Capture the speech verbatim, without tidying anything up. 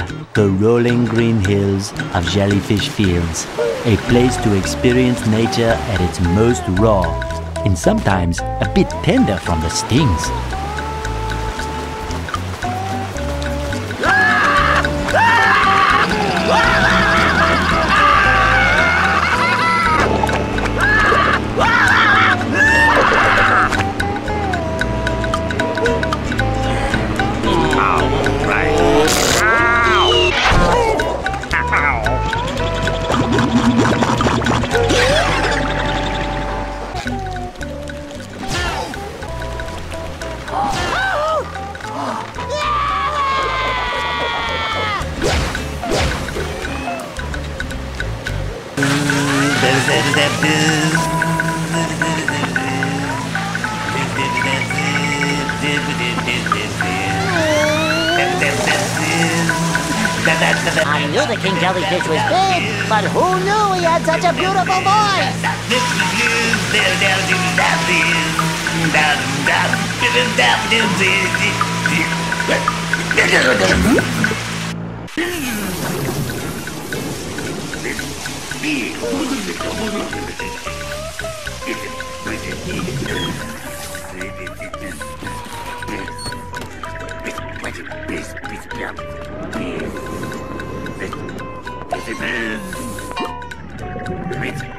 the rolling green hills of Jellyfish Fields, a place to experience nature at its most raw and sometimes a bit tender from the stings. I knew the king jellyfish was big, but who knew he had such a beautiful voice? This is